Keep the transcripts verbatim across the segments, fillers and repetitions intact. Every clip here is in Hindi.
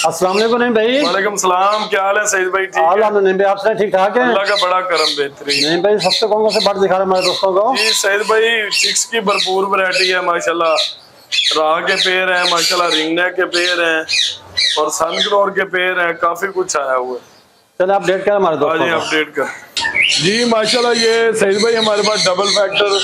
अस्सलाम वालेकुम नहीं भाई। वालेकुम सलाम, क्या हाल है सईद भाई? ठीक है नहीं भाई, आपसे ठीक ठाक है? अल्लाह का बड़ा करम, बेहतरीन। नहीं भाई, सबसे कौन कौन से बर्ड दिखा रहे हैं हमारे दोस्तों को? जी सईद भाई, चिक्स की भरपूर वैरायटी है माशाल्लाह। राह के पेड़ हैं माशाल्लाह, रिंगनेक के पेड़ हैं और सनग्लोर के पेड़ हैं, काफी कुछ आया हुआ है। चलो अपडेट कर हमारे दोस्तों को। अपडेट कर जी माशाल्लाह। ये सईद भाई हमारे पास डबल फैक्टर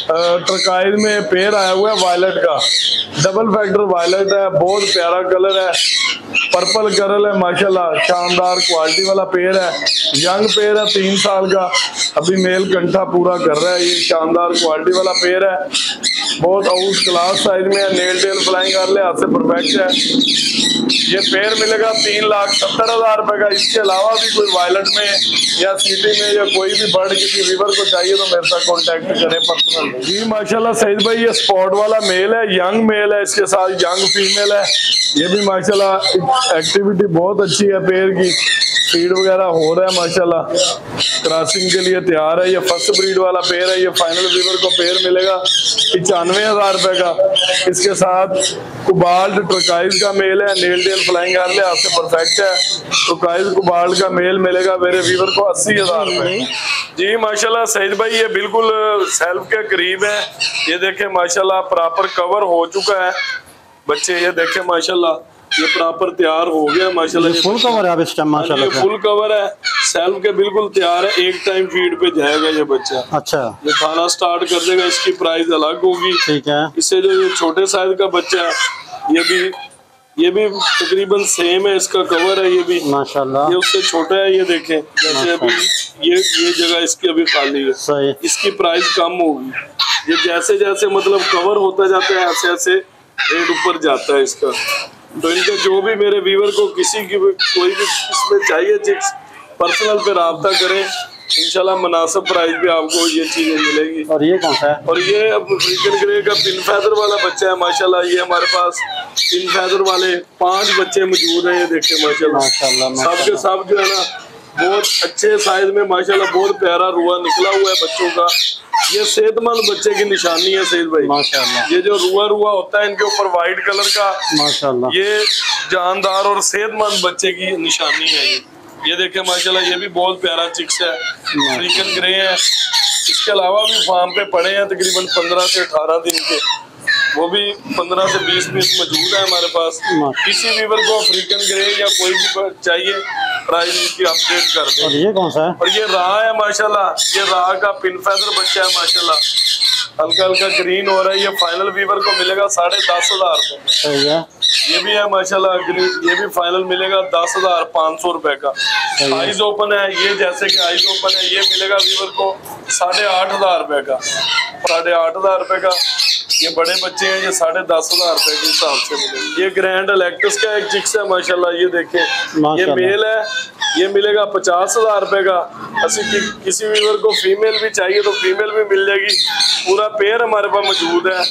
ट्रकाइज में पेड़ आया हुआ है वायलेट का। डबल फैक्टर वायलेट है, बहुत प्यारा कलर है, पर्पल कलर है माशाल्लाह, शानदार क्वालिटी वाला पेड़ है। यंग पेड़ है, तीन साल का, अभी मेल कंठा पूरा कर रहा है। ये शानदार क्वालिटी वाला पेड़ है, बहुत आउट क्लास साइज में है, नेल टेल फ्लाइंग कर ले हाथ से परफेक्ट है। ये पेड़ मिलेगा तीन लाख सत्तर हजार रुपए का। इसके अलावा भी कोई वायलेट में या सिटी में या कोई भी बर्ड किसी रिवर को चाहिए तो मेरे साथ कांटेक्ट करें पर्सनल। जी माशाल्लाह सईद भाई, ये स्पॉट वाला मेल है, यंग मेल है, इसके साथ यंग फीमेल है। ये भी माशाल्लाह एक्टिविटी बहुत अच्छी है, पेड़ की फीड वगैरह हो रहा है माशाल्लाह, क्रॉसिंग के लिए तैयार है। ये फर्स्ट ब्रीड वाला पेड़ है। ये फाइनल वीवर को पेड़ मिलेगा पचानवे हजार रुपए का। इसके साथ कुबाल्ट ट्रकाइज का मेल है, नेल टेल फ्लाइंग कर ले आपसे परफेक्ट है। ट्रकाइज कुबाल्ट का मेल मिलेगा मेरे वीवर को अस्सी हजार रुपए। जी माशाल्लाह सईद भाई, ये बिल्कुल सेल्फ के करीब है। ये देखे माशाल्लाह, प्रॉपर कवर हो चुका है बच्चे। ये देखे माशाल्लाह, ये प्रॉपर तैयार हो गया माशाल्लाह। ये फुल कवर है इस टाइम माशाल्लाह। ये फुल कवर है, सेल्फ के बिल्कुल तैयार है। एक टाइम फीड पे जाएगा ये बच्चा। अच्छा, ये खाना स्टार्ट कर देगा, इसकी प्राइस अलग होगी। ठीक है। इससे जो ये छोटे साइज का बच्चा है, ये भी ये भी तकरीबन सेम है, इसका कवर है ये भी माशाल्लाह। ये उससे छोटा है। ये देखें जैसे अभी ये ये जगह इसकी अभी खाली है, सही। इसकी प्राइस कम होगी। ये जैसे जैसे मतलब कवर होता जाता है ऐसे ऐसे रेट ऊपर जाता है इसका। तो इनका जो भी मेरे व्यूअर को किसी की भी कोई भी इसमें चाहिए चिक्स, पर्सनल पे राब्ता करें, इंशाल्लाह मुनासिब प्राइस पे आपको ये चीजें मिलेगी। और ये कौन सा है? और ये अफ्रीकन ग्रे का पिन फैदर वाला बच्चा है माशाल्लाह। ये हमारे पास पिन फैदर वाले पांच बच्चे मौजूद हैं। ये देखिए माशाल्लाह, सब के सब जो है ना बहुत अच्छे साइज में माशाल्लाह, बहुत प्यारा रुआ निकला हुआ है बच्चों का। ये सेहतमंद बच्चे की निशानी है सईद भाई माशाल्लाह। ये जो रुआ रुआ होता है इनके ऊपर व्हाइट कलर का माशाल्लाह, ये जानदार और सेहतमंद बच्चे की निशानी है। ये ये देखे माशाल्लाह, ये भी बहुत प्यारा चिक्स है, अफ्रीकन ग्रे है। इसके अलावा भी फार्म पे पड़े हैं तकरीबन पंद्रह से अठारह दिन के, वो भी पंद्रह से बीस पीस मौजूद है हमारे पास। किसी वीवर को अफ्रीकन ग्रे या कोई भी चाहिए प्राइस इसकी अपडेट कर दें। और ये कौन सा है? और ये राह है माशाल्लाह, ये राह का पिन फैदर बच्चा है माशाल्लाह, हल्का हल्का ग्रीन हो रहा है। ये फाइनल वीवर को मिलेगा साढ़े दस हजार रुपए। ये भी है माशाल्लाह ग्रीन, ये भी फाइनल मिलेगा दस हजार पाँच सौ रुपए का। आइज ओपन है ये, जैसे कि आइज ओपन है, ये मिलेगा वीवर को साढ़े आठ हजार रुपए का। साढ़े आठ हजार रुपए का ये बड़े बच्चे हैं, ये साढ़े दस हजार रुपए के हिसाब से मिलेंगे। ये ग्रैंड इलेक्ट्रस का एक चिक्स है माशाल्लाह। ये देखें, ये मेल है, ये मिलेगा पचास हजार रुपए का। ऐसे कि, किसी व्यूअर को फीमेल भी चाहिए तो फीमेल भी मिल जाएगी। पूरा पेयर हमारे पास मौजूद है।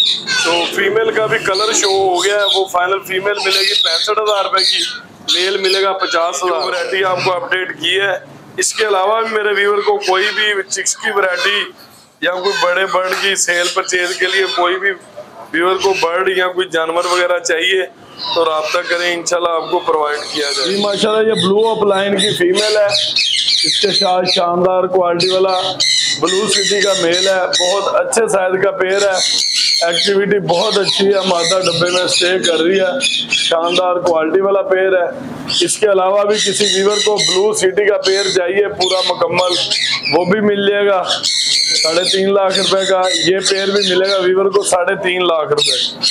तो फीमेल का भी कलर शो हो गया है, वो फाइनल फीमेल मिलेगी पैंसठ हजार रुपए की, मेल मिलेगा पचास हजार। वैरायटी आपको अपडेट की है। इसके अलावा भी मेरे व्यूअर को कोई भी चिक्स की वैरायटी या कोई बड़े बर्ड की सेल परचेज के लिए कोई भी व्यूअर को बर्ड या कोई जानवर वगैरह चाहिए तो राब्ता करें, इंशाल्लाह आपको प्रोवाइड किया जाए। जी माशाल्लाह, ये ब्लू अपलाइन की फीमेल है, इसके साथ शानदार क्वालिटी वाला ब्लू सिटी का मेल है। बहुत अच्छे साइज का पेड़ है, एक्टिविटी बहुत अच्छी है, मादा डब्बे में स्टे कर रही है, शानदार क्वालिटी वाला पेड़ है। इसके अलावा भी किसी वीवर को ब्लू सिटी का पेड़ चाहिए पूरा मुकम्मल, वो भी मिल जाएगा साढ़े तीन लाख रुपए का। ये पेड़ भी मिलेगा वीवर को साढ़े तीन लाख रुपए।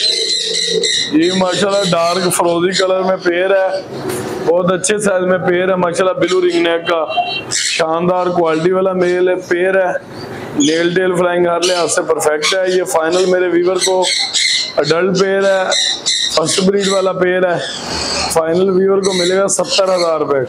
ये माशाल्लाह डार्क फ्रोजी कलर में पेड़ है, बहुत अच्छे साइज में पेड़ है माशाल्लाह, ब्लू रिंग नेक का शानदार क्वालिटी वाला मेल है पेड़ है। नेल टेल फ्लाइंग हार ले से परफेक्ट है। ये फाइनल मेरे वीवर को अडल्ट पेड़ है, फर्स्ट ब्रीड वाला पेड़ है। फाइनल वीवर को मिलेगा सत्तर हजार रुपए।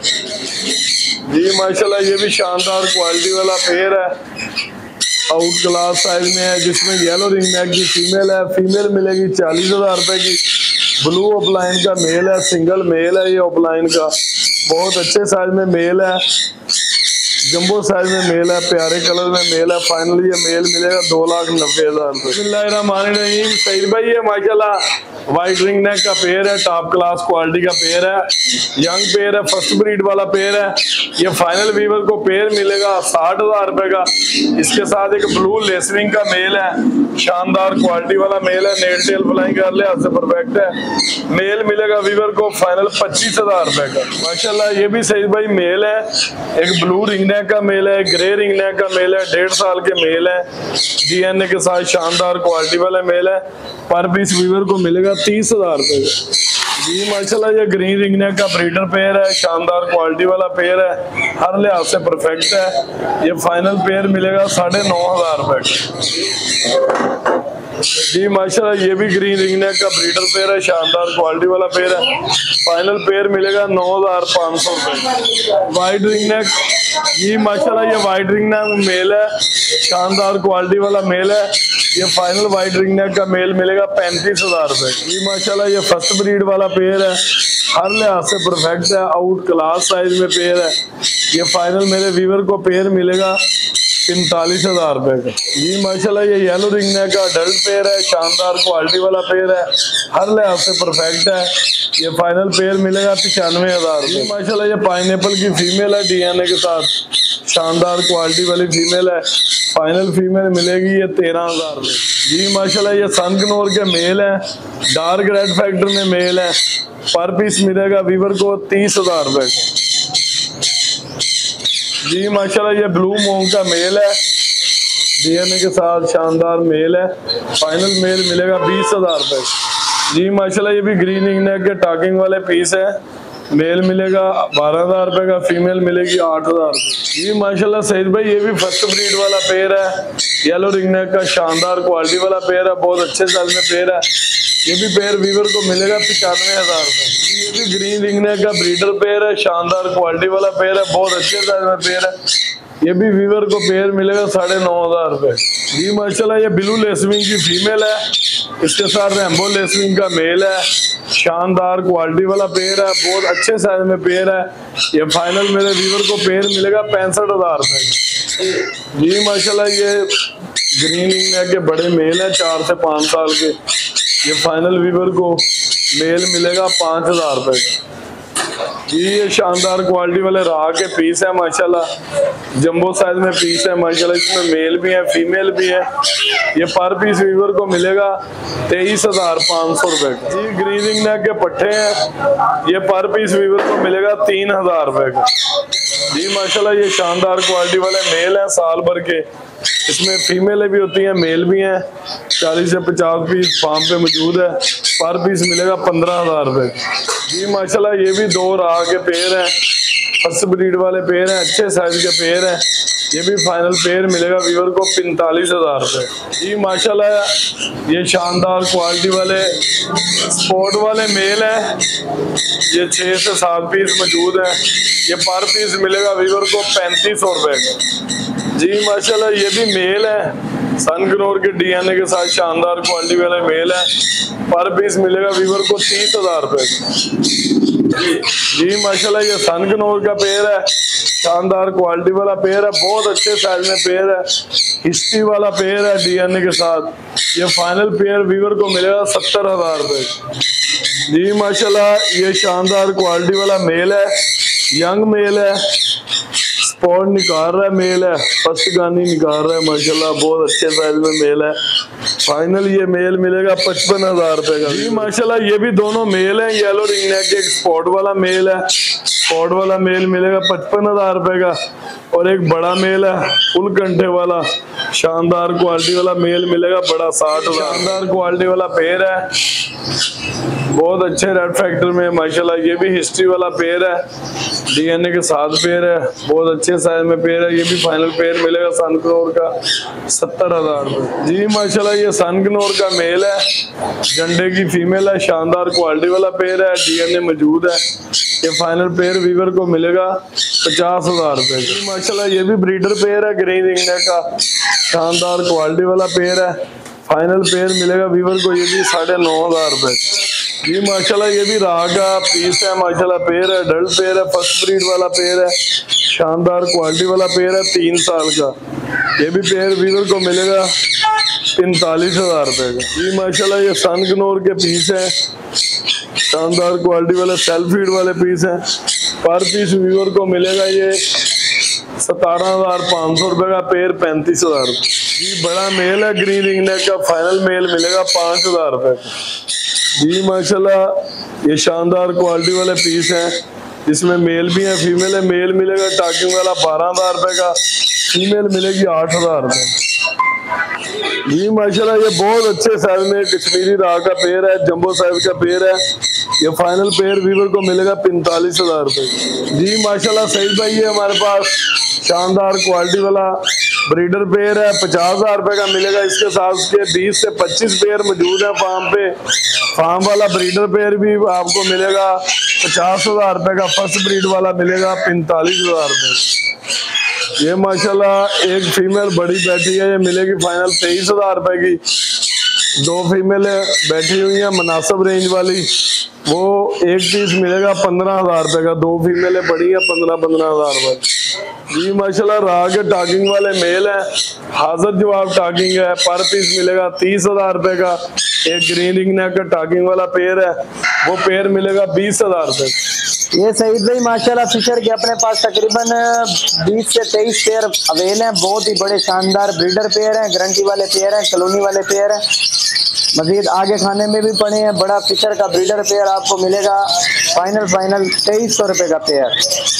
जी माशाल्लाह, ये भी शानदार क्वालिटी वाला पेड़ है, आउट क्लास साइज में है, जिसमें येलो रिंग नेक की फीमेल है। फीमेल मिलेगी चालीस हजार रुपए की। ब्लू ऑफलाइन का मेल है, सिंगल मेल है ये ऑफलाइन का, बहुत अच्छे साइज में मेल है। जंबो साइज में मेल है, प्यारे कलर में मेल है। फाइनली ये मेल मिलेगा दो लाख नब्बे हजार रुपए। सईद भाई ये माशाल्लाह वाइट रिंग नेक का पेयर है, टॉप क्लास क्वालिटी का पेयर है, यंग पेयर है, फर्स्ट ब्रीड वाला पेयर है। ये फाइनल वीवर को पेयर मिलेगा साठ हजार रुपए का। इसके साथ एक ब्लू लेसविंग का मेल है, शानदार क्वालिटी वाला मेल है, नेल टेल फ्लाइंग कर ले से परफेक्ट है। मेल मिलेगा वीवर को फाइनल पच्चीस हजार रुपए का। माशाल्लाह ये भी सईद भाई मेल है, एक ब्लू रिंग नेक का मेल है, ग्रे रिंग नेक का मेल है, डेढ़ साल के मेल है, डीएनए के साथ शानदार क्वालिटी वाला मेल है। पर पीस वीवर को मिलेगा तीस हजार रुपए का। जी माशाल्लाह ये ग्रीन रिंग नेक का ब्रीडर पेयर है, शानदार क्वालिटी वाला पेयर है, हर लिहाज से परफेक्ट है। ये फाइनल पेयर मिलेगा साढ़े नौ हजार रुपए का। जी माशाल्लाह ये भी ग्रीन रिंग नेक का ब्रीडर पेयर है, शानदार क्वालिटी वाला पेयर है। फाइनल पेयर मिलेगा नौ हजार पाँच सौ रुपए। वाइट रिंग नेक, जी माशाल्लाह ये वाइट रिंग नेक मेल है, शानदार क्वालिटी वाला मेल है। ये फाइनल वाइट रिंग नेक का मेल मिलेगा पैंतीस हजार रुपए। जी माशाल्लाह ये फर्स्ट ब्रीड वाला पेयर है, हर लिहाज से परफेक्ट है, आउट क्लास साइज में पेयर है। ये फाइनल मेरे वीवर को पेयर मिलेगा पैंतालीस हजार रुपए का। जी माशाल्लाह ये येलो रिंग नेक का अडल्ट पेयर है, शानदार क्वालिटी वाला पेयर है, हर लिहाज से परफेक्ट है। ये फाइनल पेयर मिलेगा पचानवे हजार रुपए। माशाल्लाह ये पाइनएप्पल की फीमेल है, डीएनए के साथ शानदार क्वालिटी वाली फीमेल है। फाइनल फीमेल मिलेगी ये तेरह हजार रुपए। जी माशाल्लाह ये सनकनोर के मेल है, डार्क रेड फैक्टर में मेल है। पर पीस मिलेगा वीवर को तीस हजार रुपए का। जी माशाल्लाह ये ब्लू मोंग का मेल है, डीएनए के साथ शानदार मेल है। फाइनल मेल मिलेगा बीस हजार रुपए। जी माशाल्लाह ये भी ग्रीन रिंग नेक के टॉकिंग वाले पीस है, मेल मिलेगा बारह हजार रुपए का, फीमेल मिलेगी आठ हजार रुपए। जी माशाल्लाह सईद भाई ये भी फर्स्ट ब्रीड वाला पेयर है, येलो रिंग नेक का शानदार क्वालिटी वाला पेयर है, बहुत अच्छे साइज में पेयर है। ये भी पेयर वीवर को मिलेगा पचानवे हजार रुपए। ये भी ग्रीन रिंग नेक का ब्रीडर पेयर है, शानदार क्वालिटी वाला पेयर है, बहुत अच्छे साइज में पेयर है। ये भी वीवर को पेयर मिलेगा साढ़े नौ हजार रुपए। जी माशाल्लाह ये ब्लू लेसविंग की फीमेल है, इसके साथ रेम्बो लेसविंग का मेल है, शानदार क्वालिटी वाला पेयर है, बहुत अच्छे साइज में पेयर है। ये फाइनल मेरे वीवर को पेयर मिलेगा पैंसठ हजार रुपए। जी माशाल्लाह ये ग्रीन रिंग नेक के बड़े मेल है, चार से पाँच साल के। ये फाइनल वीवर को मेल मिलेगा पाँच हजार रुपए का। ये शानदार क्वालिटी वाले राह के पीस है, माशाल्लाह जंबो साइज में पीस है माशाल्लाह। इसमें मेल भी है फीमेल भी है। ये पर पीस वीवर को मिलेगा तेईस हजार पाँच सौ रुपए का। जी ग्रीन रिंग नेक के पट्टे हैं, ये पर पीस वीवर को मिलेगा तीन हजार रुपए का। जी माशाल्लाह ये शानदार क्वालिटी वाले मेल है, साल भर के। इसमें फीमेल भी होती हैं, मेल भी हैं। चालीस से पचास पीस फार्म पे मौजूद है, पर पीस मिलेगा पंद्रह हजार रुपए। जी माशाल्लाह ये भी दो राह के पेयर हैं, फर्स्ट ब्रीड वाले पेयर हैं, अच्छे साइज के पेयर हैं। ये भी फाइनल पेयर मिलेगा वीवर को पैंतालीस हजार रुपए। जी माशाल्लाह ये शानदार क्वालिटी वाले स्पोर्ट वाले मेल है, ये छः से सात पीस मौजूद है। ये पर पीस मिलेगा वीवर को पैंतीस सौ रुपए का। जी माशाल्लाह ये भी मेल है, सनकनोर के डीएनए के साथ शानदार क्वालिटी वाले मेल है, पर पीस मिलेगा वीवर को तीस हजार रुपए का। जी माशाल्लाह ये सनकनोर का पेयर है, शानदार क्वालिटी वाला पेयर है, बहुत अच्छे साइज में पेयर है, हिस्ट्री वाला पेयर है डीएनए के साथ। ये फाइनल पेयर वीवर को मिलेगा सत्तर हजार रुपए। जी माशाल्लाह ये शानदार क्वालिटी वाला मेल है, यंग मेल है, स्पॉट निकाल रहा है मेल है, फर्स्ट गानी निकाल रहा है माशाल्लाह, बहुत अच्छे साइज में मेल है। फाइनल ये मेल मिलेगा पचपन हजार रुपए का। जी माशाल्लाह ये भी दोनों मेल है, येलो रिंग नेक के, एक स्पॉट वाला मेल है, स्पॉट वाला मेल मिलेगा पचपन हजार रुपए का, और एक बड़ा मेल है फुल कंठे वाला, शानदार क्वालिटी वाला मेल मिलेगा बड़ा साठ हजार। शानदार क्वालिटी वाला पेयर है, बहुत अच्छे रेड फैक्टर में माशाल्लाह। ये भी हिस्ट्री वाला पेयर है, डीएनए के साथ पेयर है, बहुत अच्छे साइज में पेयर है। ये भी फाइनल पेयर मिलेगा सनकनोर का सत्तर हजार रुपए। जी माशाल्लाह ये सनकनोर का मेल है, झंडे की फीमेल है, शानदार क्वालिटी वाला पेयर है, डीएनए मौजूद है। ये फाइनल पेयर वीवर को मिलेगा पचास हजार रुपए। जी माशाल्लाह ये भी ब्रीडर पेयर है, ग्रीन रिंग नेक का, शानदार क्वालिटी वाला पेयर है। फाइनल पेयर मिलेगा वीवर को ये भी साढ़े नौ हजार रुपए। जी माशाल्लाह ये भी राह का पीस है माशाल्लाह, पेयर है, अडल्ट पेयर है, फर्स्ट ब्रीड वाला पेयर है, शानदार क्वालिटी वाला पेयर है, तीन साल का। ये भी पेयर वीवर को मिलेगा पैंतालीस हजार रुपए का। जी माशाल्लाह ये सनगनोर के पीस है, शानदार क्वालिटी वाले सेल्फ फीड वाले पीस है। पर पीस वीवर को मिलेगा ये सतारह हजार पाँच सौ रुपए का पेयर, पैंतीस हजार रुपये। जी बड़ा मेल है ग्रीन रिंग नेक का, फाइनल मेल मिलेगा पाँच हजार रुपये का। जी माशाल्लाह ये शानदार क्वालिटी वाले पीस हैं, इसमें मेल भी है फीमेल है। मेल मिलेगा टाकिंग वाला बारह हजार रुपये का, फीमेल मिलेगी आठ हजार रुपये। जी माशाल्लाह ये बहुत अच्छे साइज में कश्मीरी राह का पेयर है, जंबो साइज का पेयर है। ये फाइनल पेयर वीवर को मिलेगा पैंतालीस हजार रुपये। जी माशाल्लाह सईद भाई ये हमारे पास शानदार क्वालिटी वाला ब्रीडर पेयर है, पचास हजार रुपये का मिलेगा। इसके साथ उसके बीस से पच्चीस पेयर मौजूद है फार्म पे। फार्म वाला ब्रीडर पेयर भी आपको मिलेगा पचास हजार रुपये का, फर्स्ट ब्रीड वाला मिलेगा पैंतालीस हजार रुपये। ये माशाल्लाह एक फीमेल बड़ी बैठी है, ये मिलेगी फाइनल तेईस हजार रुपये की। दो फीमेल बैठी हुई है मुनासिब रेंज वाली, वो एक पीस मिलेगा पंद्रह हजार रुपये का। दो फीमेल बड़ी है पंद्रह पंद्रह हजार रुपये। जी माशाल्लाह राह के टाकिंग वाले मेल है, हाजिर जवाब टाकिंग है, पर पीस मिलेगा तीस हजार रुपये का। एक ग्रीन रिंग नेक का टाकिंग वाला पेयर है, वो पेयर मिलेगा बीस हजार रुपये। ये सईद भाई माशाल्लाह फिशर के अपने पास तकरीबन बीस से तेईस पेयर अवेल हैं। बहुत ही बड़े शानदार ब्रीडर पेयर हैं, गारंटी वाले पेयर हैं, कॉलोनी वाले पेयर हैं। मजीद आगे खाने में भी पड़े हैं। बड़ा फिशर का ब्रीडर पेयर आपको मिलेगा फाइनल फाइनल तेईस सौ रुपये का पेयर।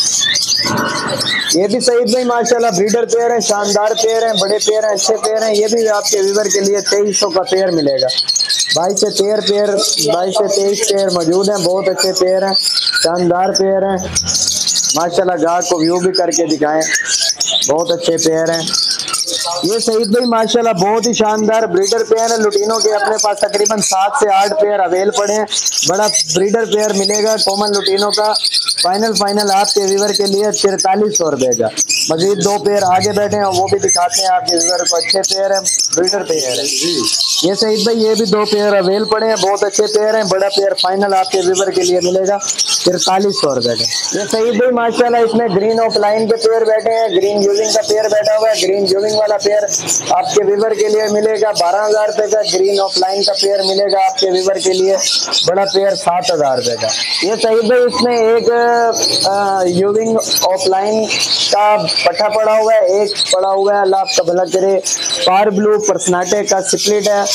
ये भी सईद भाई माशाल्लाह ब्रीडर पेयर है, शानदार पेयर है, बड़े पेयर हैं, अच्छे पेयर हैं। ये भी आपके व्यूवर के लिए तेईस सौ का पेयर मिलेगा। बाईस से तेरह पेयर बाईस से तेईस पेयर मौजूद हैं, बहुत अच्छे पेयर हैं, शानदार पेयर हैं माशाल्लाह। गार्ड को व्यू भी करके दिखाएं, बहुत अच्छे पेयर हैं। ये सईद भाई माशाल्लाह बहुत ही शानदार ब्रीडर पेयर है। लुटीनों के अपने पास तकरीबन सात से आठ पेयर अवेल पड़े हैं। बड़ा ब्रीडर पेयर मिलेगा कॉमन लुटीनों का फाइनल फाइनल आपके व्यूवर के लिए तिरतालीस सौ रुपये का। मजीद दो पेयर आगे बैठे हैं, वो भी दिखाते हैं आपके व्यूवर को। अच्छे पेयर है, ब्रीडर पेयर है। ये सईद भाई ये भी दो पेयर अवेल पड़े हैं, बहुत अच्छे पेयर हैं। बड़ा पेयर फाइनल आपके व्यूवर के लिए मिलेगा तिरतालीस सौ रुपये का। ये सईद भाई माशाल्लाह इसमें ग्रीन ऑफ लाइन के पेयर बैठे हैं, ग्रीन यूजिंग का पेयर बैठा हुआ है। ग्रीन यूजिंग वाला पेयर आपके व्यूवर के लिए मिलेगा बारह हजार रुपये का। ग्रीन ऑफ लाइन का पेयर मिलेगा आपके व्यूवर के लिए बड़ा पेयर सात हजार रुपये का। ये सईद भाई इसमें एक यूजिंग ऑफ लाइन का पट्टा पड़ा हुआ है, एक पड़ा हुआ है, अल्लाह आपका भला करे, पार ब्लू पर्सनाटे का स्प्लिट है।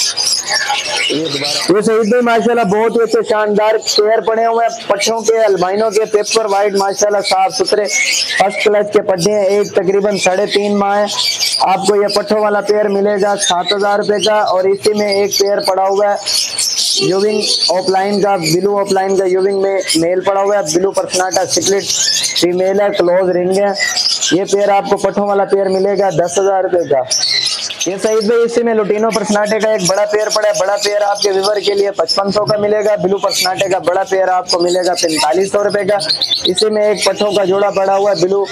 ये सईद भाई माशाल्लाह बहुत ही अच्छे शानदार पेयर पड़े हुए हैं, पट्टों के, अल्बाइनों के, पेपर वाइट माशाल्लाह साफ सुथरे फर्स्ट क्लास के पट्टे हैं। एक तकरीबन साढ़े तीन माह है। आपको ये पट्टों वाला पेयर मिलेगा सात हजार रुपये का। और इसी में एक पेयर पड़ा हुआ है यूविंग ऑफलाइन का, ब्लू ऑफलाइन का यूविंग में मेल पड़ा हुआ है, ब्लू पर्सनाटा स्प्लिट फीमेल है, क्लोज रिंग है। ये पेयर आपको पट्टों वाला पेयर मिलेगा दस हजार रुपये का। ये सईद भाई इसी में लुटीनो पर्सनाटे का एक बड़ा पेयर पड़ा है, बड़ा पेयर आपके व्यूवर के लिए पचपन सौ का मिलेगा। ब्लू पर्सनाटे का बड़ा पेयर आपको मिलेगा पैंतालीस सौ रुपये का। इसी में एक पट्टों का जोड़ा पड़ा हुआ है ब्लू,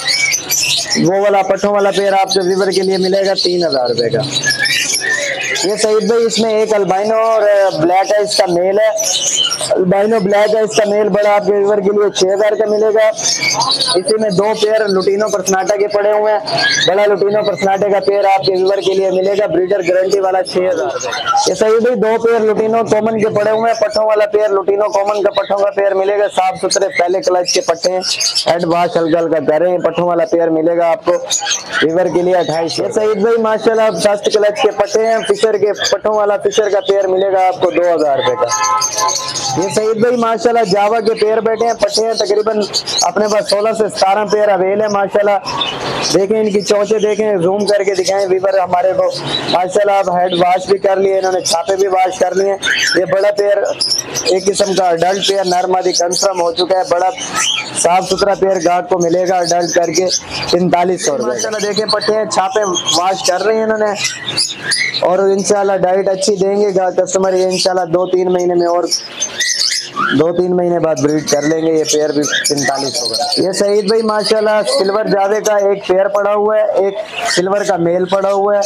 वो वाला पट्टों वाला पेयर आपके व्यूवर के लिए मिलेगा तीन हजार रुपये का। ये सईद भाई इसमें एक अल्बाइनो और ब्लैक है, इसका मेल है, अल्बाइनो ब्लैक है, इसका मेल बड़ा आपके व्यूवर के लिए छह हजार का मिलेगा। इसी में दो पेयर लुटीनो पर्सनाटा के पड़े हुए हैं, बड़ा लुटीनो पर्सनाटे का पेयर आपके व्यूवर के लिए मिलेगा ब्रीडर गारंटी वाला छह हजार। ये सईद भाई दो पेयर लुटीनो कॉमन के पड़े हुए हैं, पट्टों वाला पेयर लुटीनो कॉमन का पट्टों का पेयर मिलेगा साफ सुथरे पहले क्लच के पट्टे हैं, हेड वाश हल्का हल्का कर रहे हैं। पट्टों वाला पेयर मिलेगा आपको व्यूवर के लिए अट्ठाईस। ये सईद भाई माशाल्लाह फर्स्ट क्लच के पट्टे हैं, फिशर के पट्टों वाला फिशर का पेयर मिलेगा आपको दो हजार रुपए का। ये सईद भाई माशाल्लाह जावा के पेयर बैठे हैं, पट्टे हैं तकरीबन अपने पास सोलह से सतारह पेयर अवेल है माशाल्लाह। देखें इनकी चोंचे, देखें जूम करके दिखाएं व्यूवर हमारे को माशाल्लाह। आप हेड वॉश भी कर लिए, इन्होंने छापे भी वॉश कर लिए। ये बड़ा पेयर एक किस्म का अडल्ट पेयर नरमादी कंफर्म हो चुका है, बड़ा साफ सुथरा पेयर गार्ड को मिलेगा अडल्ट करके पैंतालीस सौ रुपए। माशाल्लाह देखें पट्टे हैं, छापे वॉश कर रहे हैं इन्होंने और इंशाल्लाह डाइट अच्छी देंगे कस्टमर। ये इंशाल्लाह दो तीन महीने में और दो तीन महीने बाद ब्रीड कर लेंगे। ये पेयर भी पैंतालीस होगा। ये सईद भाई माशाल्लाह सिल्वर जावे का एक पेयर पड़ा हुआ है, एक सिल्वर का मेल पड़ा हुआ है।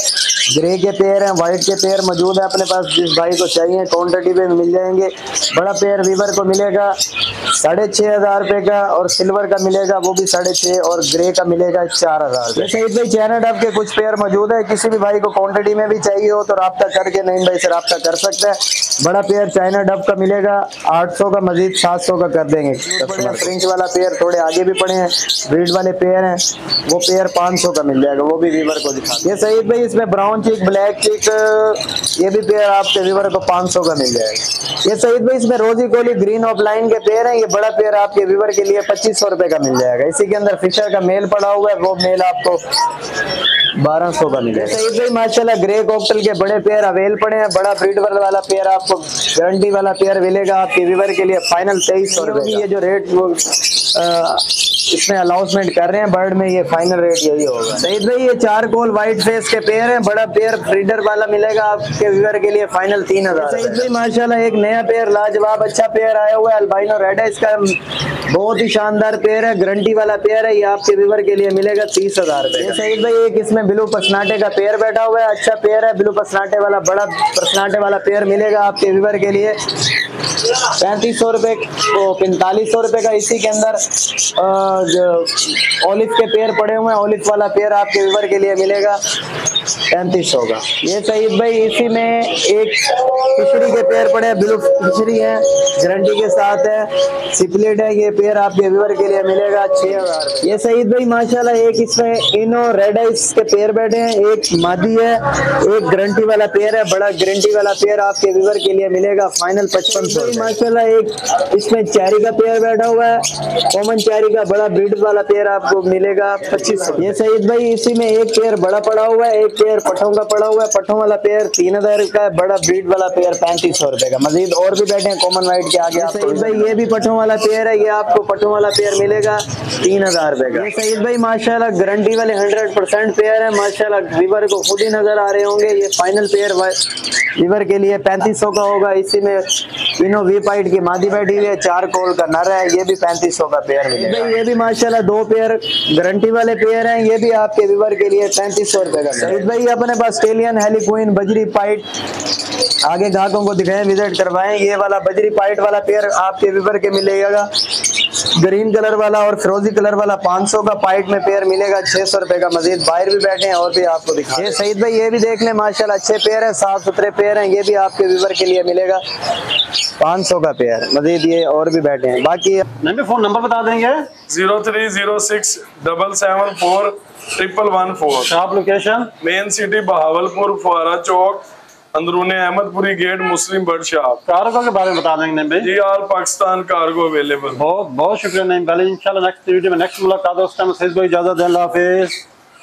ग्रे के पेयर हैं, व्हाइट के पेयर मौजूद है अपने पास, जिस भाई को चाहिए क्वान्टिटी में मिल जाएंगे। बड़ा पेयर वीवर को मिलेगा साढ़े छः हजार रुपये का, और सिल्वर का मिलेगा वो भी साढ़े छः, और ग्रे का मिलेगा चार हजार रुपये। सईद भाई चाइना डब के कुछ पेयर मौजूद है, किसी भी भाई को क्वान्टिटी में भी चाहिए हो तो राब्ता करके नईम भाई से राब्ता कर सकते हैं। बड़ा पेयर चाइना डब का मिलेगा आठ सौ का, मजीद सात सौ का कर देंगे। फ्रेंच वाला पेयर थोड़े आगे भी पड़े हैं, ब्रीड वाले पेयर हैं, वो पेयर पाँच सौ का मिल जाएगा, वो भी वीवर को दिखा। ये सईद भाई इसमें ब्राउन चिक, ब्लैक चिक, ये भी पेयर आपके वीवर को पाँच सौ का मिल जाएगा। ये सईद भाई इसमें रोजी कोली ग्रीन ऑफ लाइन के पेयर हैं, ये बड़ा पेयर आपके वीवर के लिए पच्चीस सौ रुपए का मिल जाएगा। इसी के अंदर फिशर का मेल पड़ा हुआ है, वो मेल आपको बारह सौ का मिलेगा। सईद भाई माशाल्लाह ग्रे कॉकटेल के बड़े पेयर अवेल पड़े हैं, बड़ा ब्रीडर वाला पेयर आपको गारंटी वाला पेयर मिलेगा आपके वीवर के लिए फाइनल तेईस सौ रुपए। ये जो रेट वो आ, इसमें अनाउंसमेंट कर रहे हैं बर्ड में, ये फाइनल रेट यही होगा। सईद भाई ये चार कोल व्हाइट फेस के पेयर हैं, बड़ा पेयर ब्रीडर वाला मिलेगा आपके वीवर के लिए फाइनल तीन हजार। सईद भाई माशाल्लाह एक नया पेयर लाजवाब अच्छा पेयर आया हुआ है, अल्बाइनो रेड है, इसका बहुत ही शानदार पेयर है, गारंटी वाला पेयर है, ये आपके वीवर के लिए मिलेगा तीस हजार रुपए। सईद भाई एक इसमें ब्लू पसनाटे का पेयर बैठा हुआ है, अच्छा पेयर है, ब्लू पसनाटे वाला बड़ा पसनाटे वाला पेयर मिलेगा आपके वीवर के लिए पैंतीस सौ रुपए तो पैंतालीस सौ रुपए का। इसी के अंदर ऑलिव के पेयर पड़े हुए हैं, ऑलिव वाला पेयर आपके वीवर के लिए मिलेगा पैंतीस सौ का। ये सईद भाई इसी में एक फिशरी के पेयर पड़े हैं, ब्लू फिशरी है, गारंटी के साथ है, सिपलेट है, ये पेयर आपके वीवर के लिए मिलेगा छह हजार। ये सईद भाई माशाल्लाह एक इसमें इनो रेड आइस के पेयर बैठे हैं, एक मादी है, एक गारंटी वाला पेयर है, बड़ा गारंटी वाला पेयर आपके वीवर के लिए मिलेगा फाइनल पचपन सौ। माशाल्लाह एक इसमें चैरी का पेयर बैठा हुआ है, कॉमन चैरी का बड़ा ब्रीड वाला पेयर आपको मिलेगा पच्चीस सौ। ये सईद भाई इसी में एक पेयर बड़ा पड़ा हुआ है, एक पेयर पठों का पड़ा हुआ है, पठों वाला पेयर तीन हजार का है, बड़ा ब्रीड वाला पेयर पैंतीस सौ रुपए का। मजीद और भी बैठे हैं कॉमन वाइट के आगे। सईद भाई ये भी पठों वाला पेयर है, ये आपको पठों वाला पेयर मिलेगा तीन हजार रुपए का। ये सईद भाई माशाल्लाह गारंटी वाले हंड्रेड परसेंट पेयर है, माशाल्लाह वीवर को खुद ही नजर आ रहे होंगे। ये फाइनल पेयर वीवर के लिए पैंतीस सौ का होगा। इसी में इनो वी पाइट की मादी बैठी हुई है, चार कोल का नर है, ये भी पैंतीस सौ का पेयर मिलेगा। ये भी माशाल्लाह दो पेयर गारंटी वाले पेयर हैं, ये भी आपके वीवर के लिए पैंतीस सौ रुपए का। सईद भाई अपने पास ऑस्ट्रेलियन हेलीक्वीन बजरी पाइट आगे ग्राहकों को दिखाएं, विजिट करवाएं। ये वाला बजरी पाइट वाला पेयर आपके वीवर के मिलेगा ग्रीन कलर वाला, और फिरोजी कलर वाला पाँच सौ का पाइट में पेयर मिलेगा छह सौ रुपए का। मजीद बाहर भी बैठे हैं और भी आपको दिखा। ये सईद भाई ये भी देख लें माशाल्लाह अच्छे पेयर है, साफ सुथरे पेयर हैं, ये भी आपके वीवर के लिए मिलेगा पाँच सौ का पेयर। मजीद ये और भी बैठे हैं। बाकी नहीं भी फोन नंबर बता देंगे। Zero three zero six double seven four triple one four. Shop location main city Bahawalpur, Fuhara Chowk, अंदरूने Ahmadpuri gate, Muslim bird shop. Cargo के बारे में बता देंगे नईम भाई। जी ऑल पाकिस्तान कार्गो अवेलेबल। बहुत बहुत शुक्रिया नईम भाई। इंशाल्लाह नेक्स्ट वीडियो में नेक्स्ट मुलाकात हो, उस टाइम सईद भाई इजाजत दें, अल्लाह हाफिज।